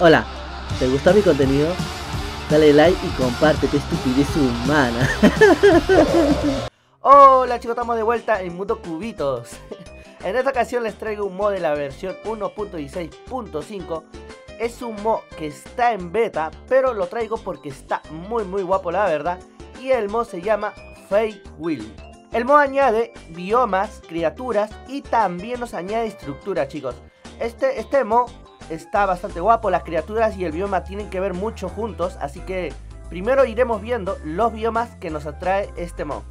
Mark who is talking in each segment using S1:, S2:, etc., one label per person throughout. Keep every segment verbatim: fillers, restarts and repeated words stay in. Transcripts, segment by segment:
S1: Hola, ¿te gustó mi contenido? Dale like y comparte, qué estupidez humana.
S2: Hola chicos, estamos de vuelta en Mundo Cubitos. En esta ocasión les traigo un mod de la versión uno punto dieciséis punto cinco. Es un mod que está en beta, pero lo traigo porque está muy muy guapo la verdad. Y el mod se llama Fake Will. El mod añade biomas, criaturas y también nos añade estructura, chicos. Este, este mod está bastante guapo, las criaturas y el bioma tienen que ver mucho juntos, así que primero iremos viendo los biomas que nos atrae este mod.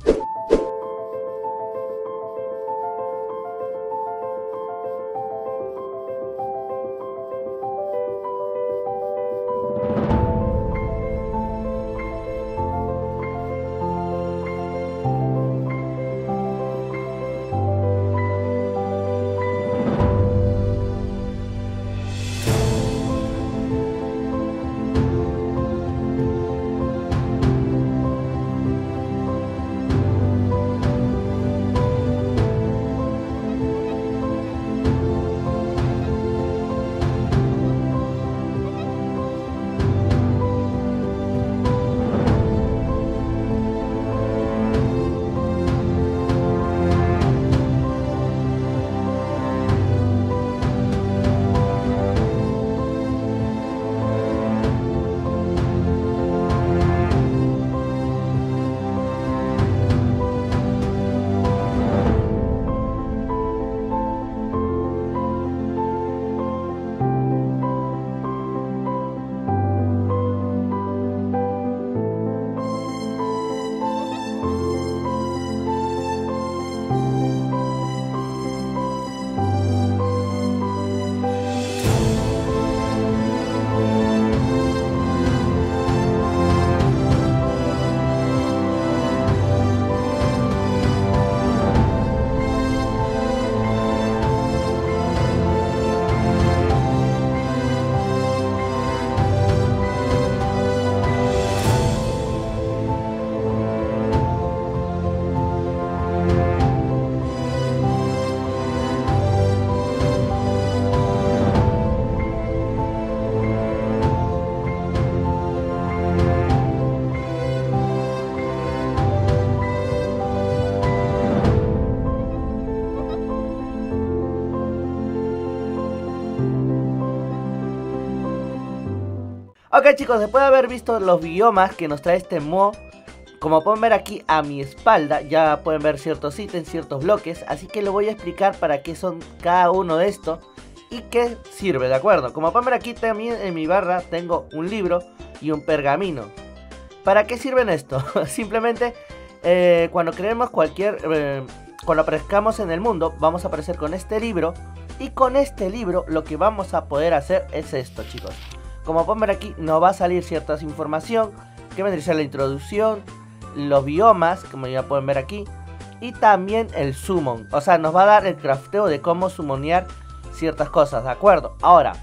S2: Ok chicos, después de haber visto los biomas que nos trae este mod, como pueden ver aquí a mi espalda, ya pueden ver ciertos ítems, ciertos bloques, así que lo voy a explicar para qué son cada uno de estos y qué sirve, ¿de acuerdo? Como pueden ver aquí también en mi barra tengo un libro y un pergamino. ¿Para qué sirven esto? Simplemente eh, cuando creemos cualquier, eh, cuando aparezcamos en el mundo, vamos a aparecer con este libro y con este libro lo que vamos a poder hacer es esto, chicos. Como pueden ver aquí nos va a salir cierta información que vendría a ser la introducción, los biomas, como ya pueden ver aquí, y también el summon. O sea, nos va a dar el crafteo de cómo summonear ciertas cosas, ¿de acuerdo? Ahora,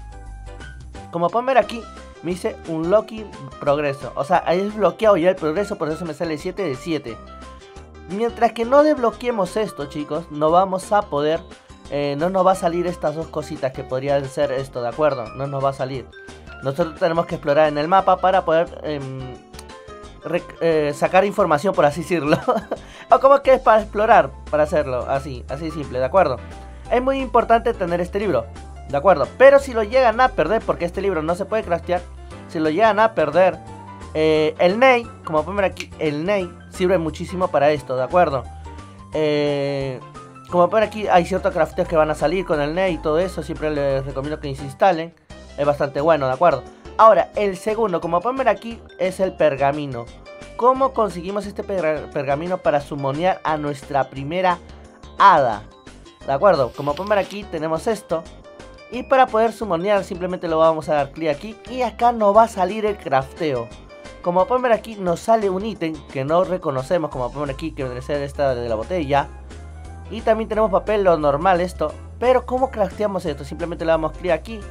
S2: como pueden ver aquí, me dice un locking progreso. O sea, ahí es bloqueado ya el progreso, por eso me sale siete de siete. Mientras que no desbloqueemos esto, chicos, no vamos a poder, eh, no nos va a salir estas dos cositas que podrían ser esto, ¿de acuerdo? No nos va a salir. Nosotros tenemos que explorar en el mapa para poder eh, eh, sacar información, por así decirlo. O como que es para explorar, para hacerlo, así, así simple, ¿de acuerdo? Es muy importante tener este libro, ¿de acuerdo? Pero si lo llegan a perder, porque este libro no se puede craftear, si lo llegan a perder, eh, el Ney, como pueden ver aquí, el Ney sirve muchísimo para esto, ¿de acuerdo? Eh... Como pueden ver aquí hay ciertos crafteos que van a salir con el Ney y todo eso, siempre les recomiendo que se instalen. Es bastante bueno, ¿de acuerdo? Ahora, el segundo, como pueden ver aquí, es el pergamino. ¿Cómo conseguimos este per pergamino para summonear a nuestra primera hada? ¿De acuerdo? Como pueden ver aquí, tenemos esto. Y para poder summonear, simplemente lo vamos a dar clic aquí. Y acá nos va a salir el crafteo. Como pueden ver aquí, nos sale un ítem que no reconocemos, como pueden ver aquí, que debe ser esta de la botella. Y también tenemos papel, lo normal esto. Pero ¿cómo crafteamos esto? Simplemente le damos clic aquí.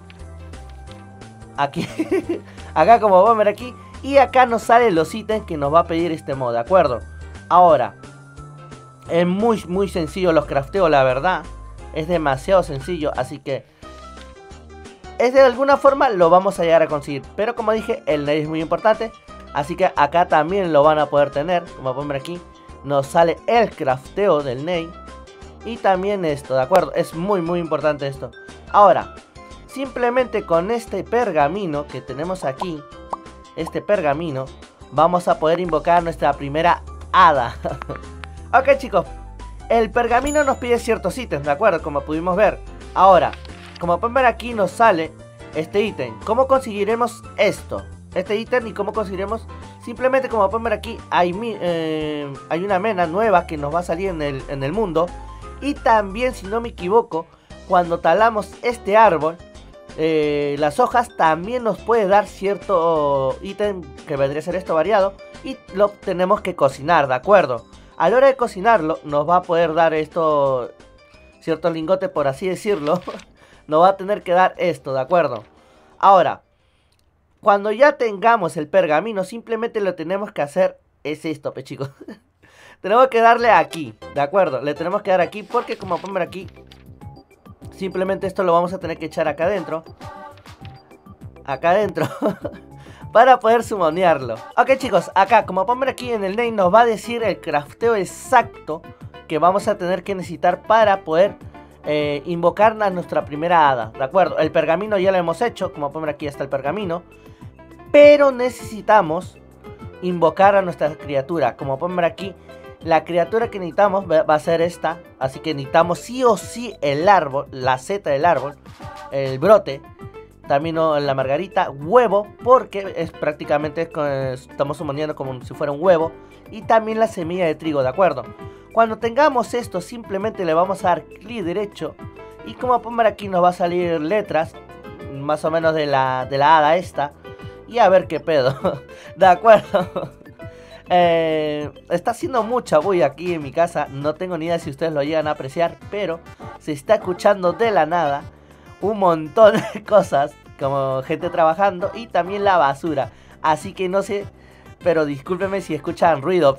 S2: Aquí, acá como van a ver aquí. Y acá nos salen los ítems que nos va a pedir este mod, ¿de acuerdo? Ahora, es muy muy sencillo los crafteos, la verdad. Es demasiado sencillo, así que es de alguna forma lo vamos a llegar a conseguir. Pero como dije, el Ney es muy importante. Así que acá también lo van a poder tener. Como pueden ver aquí, nos sale el crafteo del Ney. Y también esto, ¿de acuerdo? Es muy muy importante esto. Ahora, simplemente con este pergamino que tenemos aquí, este pergamino, vamos a poder invocar nuestra primera hada. Ok, chicos, el pergamino nos pide ciertos ítems, ¿de acuerdo? Como pudimos ver. Ahora, como pueden ver aquí nos sale este ítem. ¿Cómo conseguiremos esto? Este ítem y cómo conseguiremos. Simplemente como pueden ver aquí hay, eh, hay una mena nueva que nos va a salir en el, en el mundo. Y también, si no me equivoco, cuando talamos este árbol, eh, las hojas también nos puede dar cierto ítem que vendría a ser esto variado. Y lo tenemos que cocinar, ¿de acuerdo? A la hora de cocinarlo nos va a poder dar esto, ciertos lingotes por así decirlo. Nos va a tener que dar esto, ¿de acuerdo? Ahora, cuando ya tengamos el pergamino, simplemente lo tenemos que hacer, es esto, pe chicos. Tenemos que darle aquí, ¿de acuerdo? Le tenemos que dar aquí porque como pueden ver aquí, simplemente esto lo vamos a tener que echar acá adentro. Acá adentro. Para poder sumonearlo. Ok, chicos, acá como pueden ver aquí en el name nos va a decir el crafteo exacto que vamos a tener que necesitar para poder eh, invocar a nuestra primera hada, ¿de acuerdo? El pergamino ya lo hemos hecho, como pueden ver aquí está el pergamino. Pero necesitamos invocar a nuestra criatura. Como pueden ver aquí, la criatura que necesitamos va a ser esta. Así que necesitamos sí o sí el árbol, la seta del árbol, el brote. También la margarita, huevo, porque es prácticamente, estamos sumoneando como si fuera un huevo. Y también la semilla de trigo, ¿de acuerdo? Cuando tengamos esto, simplemente le vamos a dar clic derecho. Y como pueden ver aquí nos va a salir letras, más o menos de la, de la hada esta. Y a ver qué pedo. De acuerdo. eh, Está haciendo mucha bulla aquí en mi casa. No tengo ni idea si ustedes lo llegan a apreciar, pero se está escuchando de la nada un montón de cosas, como gente trabajando y también la basura. Así que no sé, pero discúlpenme si escuchan ruido.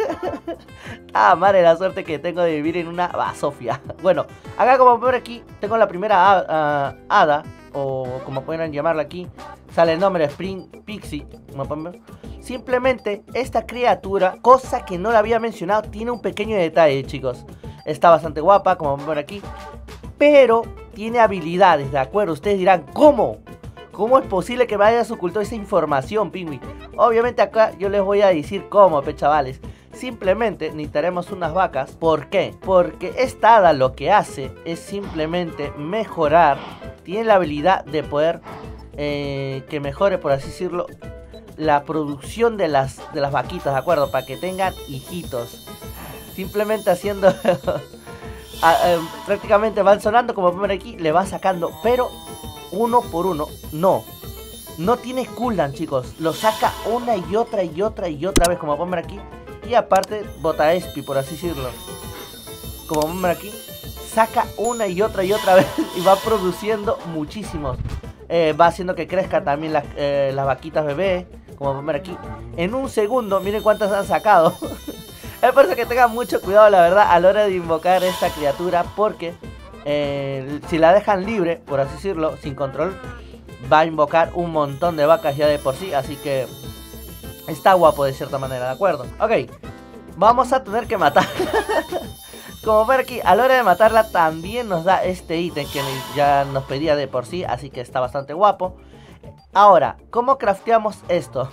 S2: Ah, madre la suerte que tengo de vivir en una basofia. Bueno, acá como pueden ver aquí tengo la primera uh, hada, o como pueden llamarla aquí. Sale el nombre Spring Pixie, como pueden ver. Simplemente esta criatura, cosa que no la había mencionado, tiene un pequeño detalle, chicos. Está bastante guapa, como pueden ver aquí. Pero tiene habilidades, ¿de acuerdo? Ustedes dirán, ¿cómo? ¿Cómo es posible que me hayas ocultado esa información, Pingüi? Obviamente acá yo les voy a decir cómo, pe chavales. Simplemente necesitaremos unas vacas. ¿Por qué? Porque esta hada lo que hace es simplemente mejorar. Tiene la habilidad de poder eh, que mejore, por así decirlo, la producción de las, de las vaquitas, ¿de acuerdo? Para que tengan hijitos. Simplemente haciendo... A, eh, prácticamente van sonando, como pueden ver aquí, le va sacando, pero uno por uno, no. No tiene cooldown, chicos. Lo saca una y otra y otra y otra vez, como pueden ver aquí. Y aparte, bota espi, por así decirlo. Como pueden ver aquí, saca una y otra y otra vez y va produciendo muchísimos. Eh, va haciendo que crezca también las, eh, las vaquitas bebé, como pueden ver aquí. En un segundo, miren cuántas han sacado. Es por eso que tengan mucho cuidado, la verdad, a la hora de invocar a esta criatura. Porque eh, si la dejan libre, por así decirlo, sin control, va a invocar un montón de vacas ya de por sí. Así que está guapo de cierta manera, ¿de acuerdo? Ok, vamos a tener que matar. Como ver aquí, a la hora de matarla también nos da este ítem que ya nos pedía de por sí. Así que está bastante guapo. Ahora, ¿cómo crafteamos esto?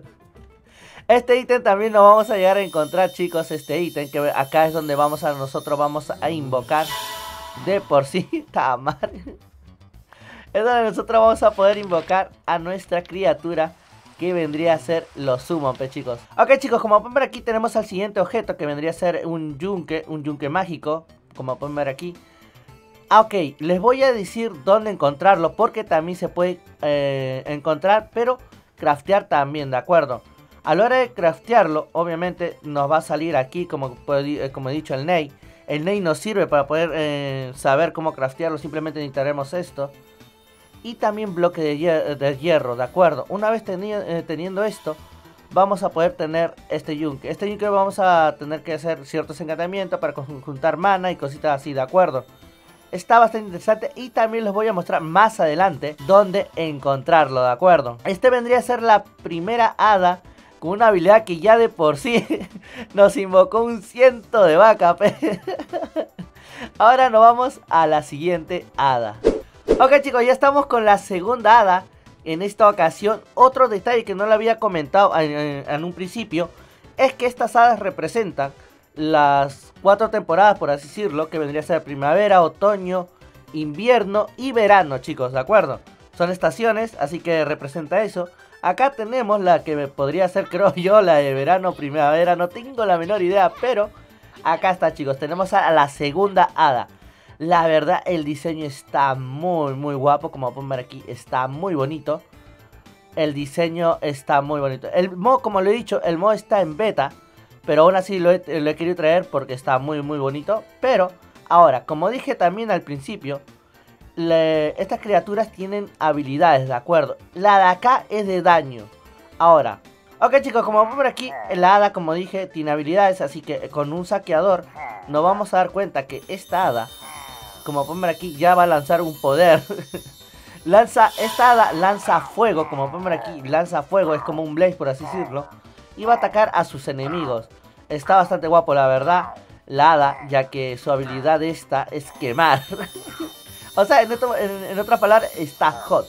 S2: Este ítem también lo vamos a llegar a encontrar, chicos. Este ítem que acá es donde vamos a nosotros vamos a invocar de por sí. Tamar. Es donde nosotros vamos a poder invocar a nuestra criatura, que vendría a ser los summon, pe chicos. Ok, chicos, como pueden ver aquí tenemos al siguiente objeto, que vendría a ser un yunque, un yunque mágico, como pueden ver aquí. Ah, ok, les voy a decir dónde encontrarlo, porque también se puede eh, encontrar, pero craftear también, ¿de acuerdo? A la hora de craftearlo, obviamente nos va a salir aquí, como, como he dicho, el Ney. El Ney nos sirve para poder eh, saber cómo craftearlo, simplemente necesitaremos esto. Y también bloque de, hier de hierro, ¿de acuerdo? Una vez teni eh, teniendo esto, vamos a poder tener este yunque. Este yunque vamos a tener que hacer ciertos encantamientos para juntar mana y cositas así, ¿de acuerdo? Está bastante interesante y también les voy a mostrar más adelante dónde encontrarlo, ¿de acuerdo? Este vendría a ser la primera hada con una habilidad que ya de por sí nos invocó un ciento de vaca. Ahora nos vamos a la siguiente hada. Ok chicos, ya estamos con la segunda hada. En esta ocasión, otro detalle que no lo había comentado en, en, en un principio es que estas hadas representan las cuatro temporadas, por así decirlo, que vendría a ser primavera, otoño, invierno y verano, chicos, ¿de acuerdo? Son estaciones, así que representa eso. Acá tenemos la que me podría ser, creo yo, la de verano, primavera, no tengo la menor idea, pero acá está, chicos, tenemos a la segunda hada. La verdad, el diseño está muy, muy guapo, como pueden ver aquí, está muy bonito. El diseño está muy bonito. El mod, como lo he dicho, el mod está en beta, pero aún así lo he, lo he querido traer porque está muy muy bonito. Pero ahora, como dije también al principio, le, estas criaturas tienen habilidades, ¿de acuerdo? La de acá es de daño. Ahora, ok chicos, como vemos por aquí, la hada, como dije, tiene habilidades. Así que con un saqueador nos vamos a dar cuenta que esta hada, como pueden ver aquí, ya va a lanzar un poder. Lanza, esta hada lanza fuego, como pueden ver aquí, lanza fuego, es como un blaze por así decirlo. Y va a atacar a sus enemigos. Está bastante guapo, la verdad, la hada, ya que su habilidad esta es quemar. O sea, en, otro, en, en otras palabras, está hot.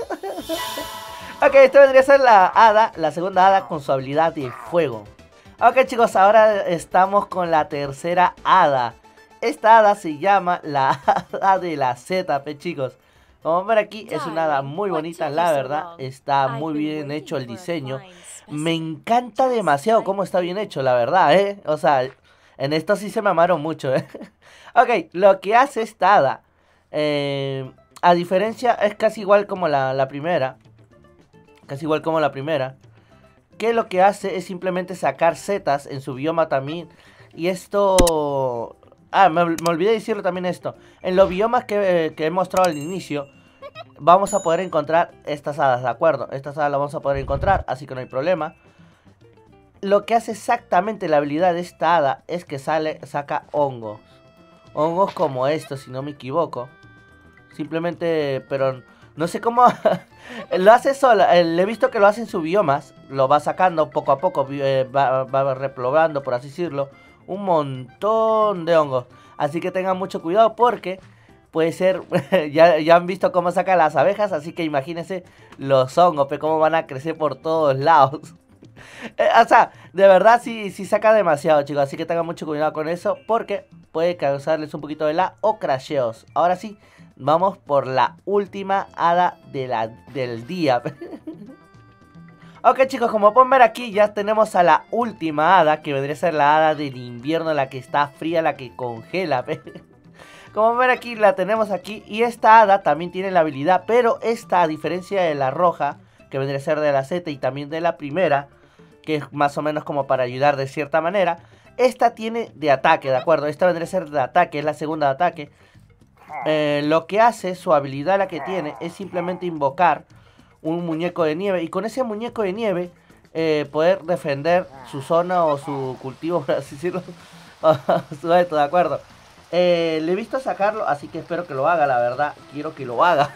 S2: Ok, esto vendría a ser la hada, la segunda hada con su habilidad de fuego. Ok chicos, ahora estamos con la tercera hada. Esta hada se llama la hada de la Z P, chicos. Como ven aquí, es una hada muy bonita, la verdad. Está muy bien hecho el diseño. Me encanta demasiado cómo está bien hecho, la verdad, ¿eh? O sea, en esto sí se me amaron mucho, ¿eh? Ok, lo que hace esta hada, eh, a diferencia, es casi igual como la, la primera. Casi igual como la primera. Que lo que hace es simplemente sacar setas en su bioma también. Y esto... Ah, me, me olvidé decirlo también esto. En los biomas que, que he mostrado al inicio, vamos a poder encontrar estas hadas, ¿de acuerdo? Estas hadas las vamos a poder encontrar, así que no hay problema. Lo que hace exactamente la habilidad de esta hada es que sale, saca hongos. Hongos como estos, si no me equivoco. Simplemente, pero no sé cómo... Lo hace sola, le he visto que lo hace en sus biomas. Lo va sacando poco a poco, eh, va, va reprobando, por así decirlo, un montón de hongos. Así que tengan mucho cuidado porque puede ser... ya, ya han visto cómo saca las abejas, así que imagínense los hongos, pero cómo van a crecer por todos lados. eh, o sea, de verdad sí, sí saca demasiado, chicos. Así que tengan mucho cuidado con eso porque puede causarles un poquito de lag o crasheos. Ahora sí, vamos por la última hada de la, del día. Ok chicos, como pueden ver aquí ya tenemos a la última hada, que vendría a ser la hada del invierno, la que está fría, la que congela. Como pueden ver aquí, la tenemos aquí. Y esta hada también tiene la habilidad, pero esta, a diferencia de la roja, que vendría a ser de la Z y también de la primera, que es más o menos como para ayudar de cierta manera, esta tiene de ataque, ¿de acuerdo? Esta vendría a ser de ataque, es la segunda de ataque. Eh, lo que hace, su habilidad, la que tiene, es simplemente invocar un muñeco de nieve. Y con ese muñeco de nieve eh, poder defender su zona o su cultivo, por así decirlo. Su esto, ¿de acuerdo? Eh, le he visto sacarlo, así que espero que lo haga, la verdad. Quiero que lo haga.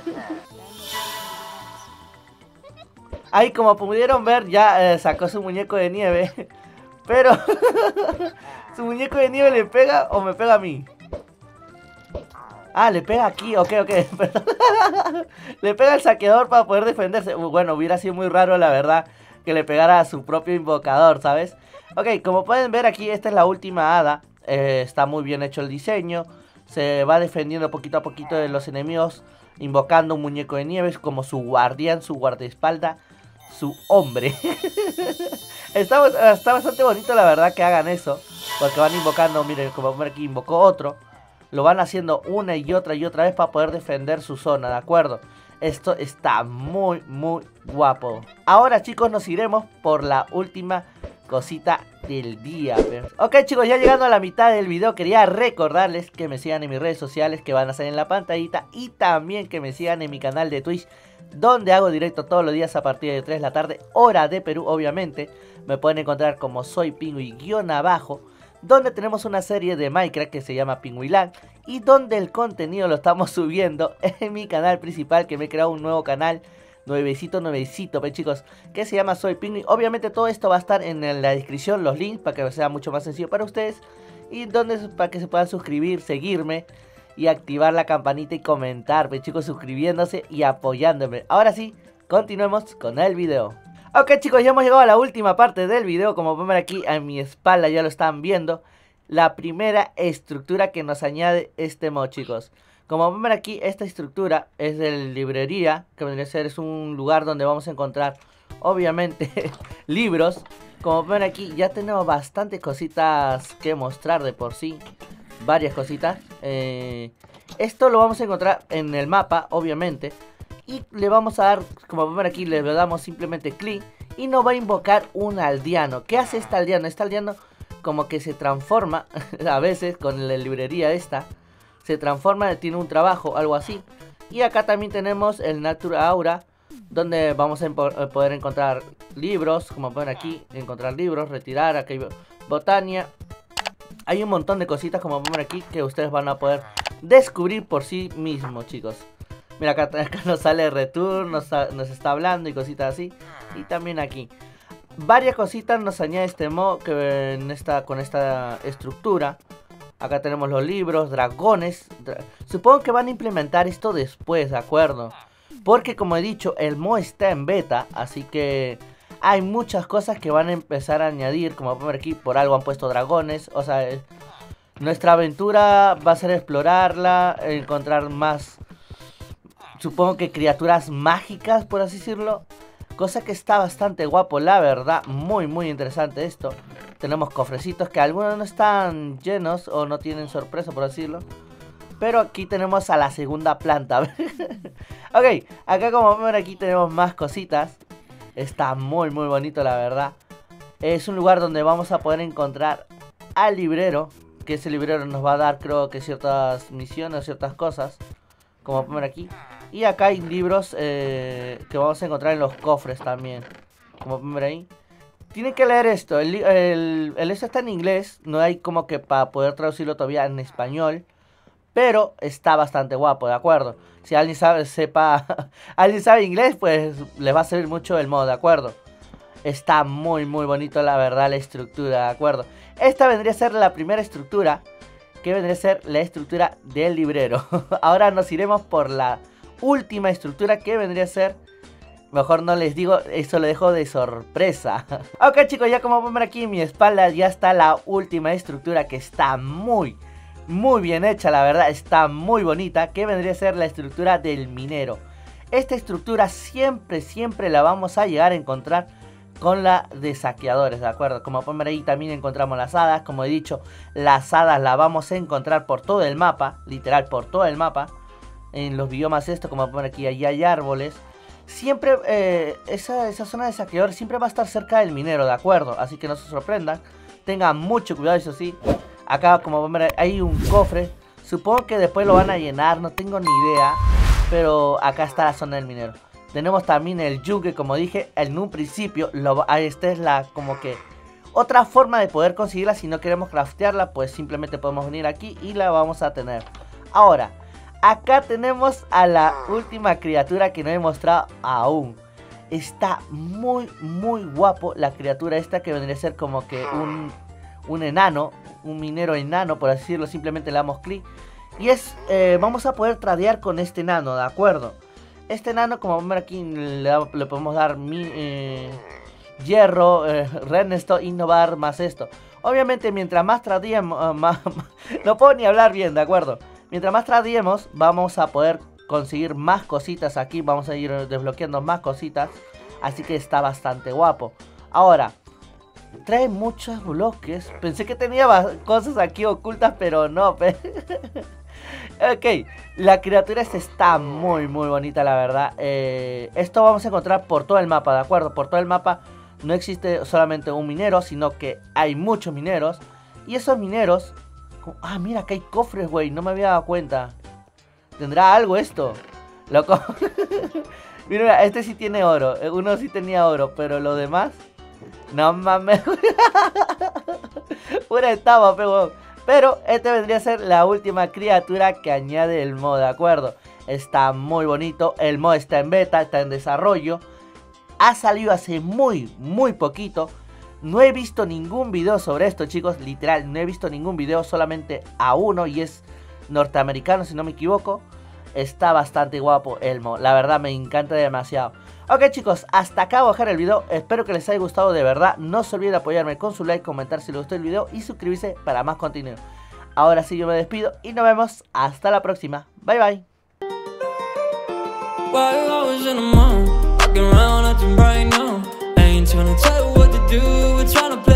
S2: Ahí, como pudieron ver, ya eh, sacó su muñeco de nieve. Pero ¿su muñeco de nieve le pega o me pega a mí? Ah, le pega aquí, ok, ok. Le pega al saqueador para poder defenderse. Bueno, hubiera sido muy raro, la verdad, que le pegara a su propio invocador, ¿sabes? Ok, como pueden ver aquí, esta es la última hada. eh, Está muy bien hecho el diseño. Se va defendiendo poquito a poquito de los enemigos, invocando un muñeco de nieve como su guardián, su guardaespaldas, su hombre. está, está bastante bonito, la verdad, que hagan eso, porque van invocando, miren, como pueden ver aquí, invocó otro. Lo van haciendo una y otra y otra vez para poder defender su zona, ¿de acuerdo? Esto está muy, muy guapo. Ahora, chicos, nos iremos por la última cosita del día. Ok, chicos, ya llegando a la mitad del video, quería recordarles que me sigan en mis redes sociales, que van a salir en la pantallita. Y también que me sigan en mi canal de Twitch, donde hago directo todos los días a partir de tres de la tarde, hora de Perú, obviamente. Me pueden encontrar como soy pingüi guión abajo. donde tenemos una serie de Minecraft que se llama Pingüiland y donde el contenido lo estamos subiendo en mi canal principal, que me he creado un nuevo canal nuevecito, nuevecito, pues chicos, que se llama Soy Pingüi. Obviamente todo esto va a estar en la descripción, los links, para que sea mucho más sencillo para ustedes. Y donde para que se puedan suscribir, seguirme y activar la campanita y comentar, pues chicos, suscribiéndose y apoyándome. Ahora sí, continuemos con el video. Ok chicos, ya hemos llegado a la última parte del video. Como pueden ver aquí a mi espalda, ya lo están viendo, la primera estructura que nos añade este mod, chicos. Como pueden ver aquí, esta estructura es de librería, que vendría a ser es un lugar donde vamos a encontrar, obviamente, libros. Como pueden ver aquí, ya tenemos bastantes cositas que mostrar de por sí. Varias cositas. Eh, esto lo vamos a encontrar en el mapa, obviamente. Y le vamos a dar, como pueden ver aquí, le damos simplemente clic y nos va a invocar un aldeano. ¿Qué hace este aldeano? Este aldeano como que se transforma, a veces con la librería esta, se transforma, tiene un trabajo, algo así. Y acá también tenemos el Nature Aura, donde vamos a poder encontrar libros, como pueden aquí, encontrar libros, retirar, aquí hay botania. Hay un montón de cositas, como pueden ver aquí, que ustedes van a poder descubrir por sí mismos, chicos. Mira, acá, acá nos sale Return, nos, nos está hablando y cositas así. Y también aquí varias cositas nos añade este mod que en esta, con esta estructura. Acá tenemos los libros, dragones. Dra Supongo que van a implementar esto después, ¿de acuerdo? Porque como he dicho, el mod está en beta, así que hay muchas cosas que van a empezar a añadir. Como pueden ver aquí, por algo han puesto dragones. O sea, eh, nuestra aventura va a ser explorarla, encontrar más, supongo que criaturas mágicas, por así decirlo. Cosa que está bastante guapo, la verdad. Muy, muy interesante esto. Tenemos cofrecitos que algunos no están llenos o no tienen sorpresa, por decirlo. Pero aquí tenemos a la segunda planta. Ok, acá como ven aquí tenemos más cositas. Está muy, muy bonito, la verdad. Es un lugar donde vamos a poder encontrar al librero. Que ese librero nos va a dar, creo que ciertas misiones, ciertas cosas. Como pueden ver aquí. Y acá hay libros eh, que vamos a encontrar en los cofres también. Como pueden ver ahí. Tienen que leer esto. El, el, el esto está en inglés. No hay como que para poder traducirlo todavía en español. Pero está bastante guapo, ¿de acuerdo? Si alguien sabe, sepa, alguien sabe inglés, pues les va a servir mucho el mod, ¿de acuerdo? Está muy, muy bonito, la verdad, la estructura, ¿de acuerdo? Esta vendría a ser la primera estructura, que vendría a ser la estructura del librero. Ahora nos iremos por la última estructura, que vendría a ser, mejor no les digo, eso lo dejo de sorpresa. Ok chicos, ya como pueden ver aquí en mi espalda ya está la última estructura, que está muy, muy bien hecha, la verdad, está muy bonita, que vendría a ser la estructura del minero. Esta estructura siempre, siempre la vamos a llegar a encontrar con la de saqueadores, ¿de acuerdo? Como pueden ver ahí también encontramos las hadas. Como he dicho, las hadas las vamos a encontrar por todo el mapa, literal por todo el mapa. En los biomas esto, como pueden ver aquí, allí hay árboles. Siempre, eh, esa, esa zona de saqueadores siempre va a estar cerca del minero, ¿de acuerdo? Así que no se sorprendan, tengan mucho cuidado, eso sí. Acá, como pueden ver, hay un cofre. Supongo que después lo van a llenar, no tengo ni idea. Pero acá está la zona del minero. Tenemos también el yunque, como dije en un principio. Lo, esta es la como que otra forma de poder conseguirla. Si no queremos craftearla, pues simplemente podemos venir aquí y la vamos a tener. Ahora, acá tenemos a la última criatura que no he mostrado aún. Está muy, muy guapo la criatura esta, que vendría a ser como que un, un enano. Un minero enano, por así decirlo. Simplemente le damos clic. Y es, eh, vamos a poder tradear con este enano, ¿de acuerdo? Este enano, como vamos a ver aquí, le, le podemos dar mi, eh, hierro, eh, redstone, y no va a dar más esto. Obviamente, mientras más tradeemos, uh, más, más, no puedo ni hablar bien, ¿de acuerdo? Mientras más tradeemos, vamos a poder conseguir más cositas aquí. Vamos a ir desbloqueando más cositas. Así que está bastante guapo. Ahora, trae muchos bloques. Pensé que tenía cosas aquí ocultas, pero no. Ok, la criatura esta está muy muy bonita, la verdad. eh, Esto vamos a encontrar por todo el mapa, ¿de acuerdo? Por todo el mapa no existe solamente un minero, sino que hay muchos mineros. Y esos mineros... Ah, mira, acá hay cofres, güey, no me había dado cuenta. ¿Tendrá algo esto? Loco. Mira, este sí tiene oro. Uno sí tenía oro, pero lo demás No mames. Una etapa, pero, pero este vendría a ser la última criatura que añade el mod, ¿de acuerdo? Está muy bonito, el mod está en beta, está en desarrollo. Ha salido hace muy, muy poquito. No he visto ningún video sobre esto, chicos, literal, no he visto ningún video, solamente a uno y es norteamericano, si no me equivoco. Está bastante guapo el mod, la verdad me encanta demasiado. Ok chicos, hasta acá voy a dejar el video, espero que les haya gustado de verdad. No se olviden de apoyarme con su like, comentar si les gustó el video y suscribirse para más contenido. Ahora sí yo me despido y nos vemos hasta la próxima, bye bye.
S3: While I was in the mall, walking around acting right now. I ain't tryna tell you what to do, we're tryna play